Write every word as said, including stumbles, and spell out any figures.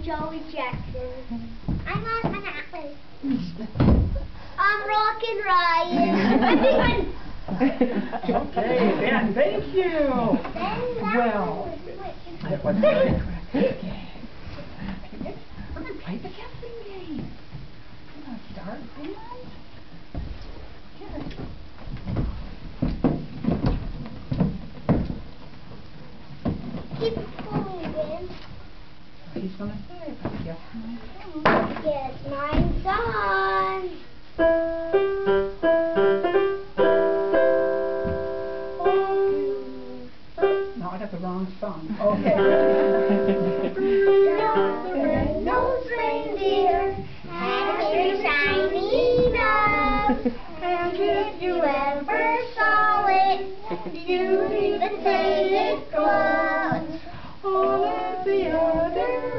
Joey Jackson. I'm on Monopoly. I'm rockin' Ryan. I'm doing. Okay, Ben, thank you. Well, that was very correct. Okay. We're going to play the guessing game. We're going to start, Ben. Good. Keep going, Ben. He's going to say, but guess mine's on. Yes, mine's on. No, I got the wrong song. Okay. Red-nosed reindeer had a shiny nose, and if you ever saw it, you'd even say it glows. All of the other